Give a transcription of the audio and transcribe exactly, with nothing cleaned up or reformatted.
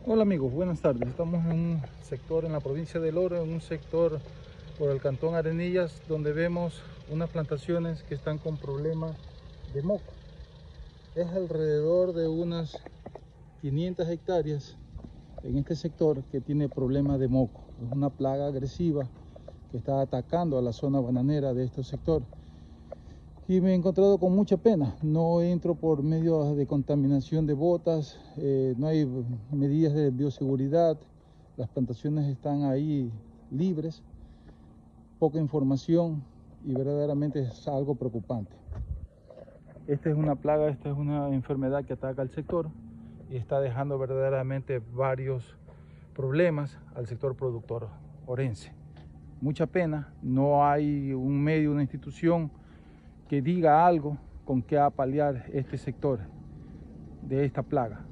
Hola amigos, buenas tardes. Estamos en un sector en la provincia del Oro, en un sector por el cantón Arenillas, donde vemos unas plantaciones que están con problemas de moco. Es alrededor de unas quinientas hectáreas en este sector que tiene problemas de moco. Es una plaga agresiva que está atacando a la zona bananera de este sector. Y me he encontrado con mucha pena. No entro por medio de contaminación de botas, eh, no hay medidas de bioseguridad, las plantaciones están ahí libres, poca información y verdaderamente es algo preocupante. Esta es una plaga, esta es una enfermedad que ataca al sector y está dejando verdaderamente varios problemas al sector productor orense. Mucha pena, no hay un medio, una institución que diga algo con qué paliar este sector de esta plaga.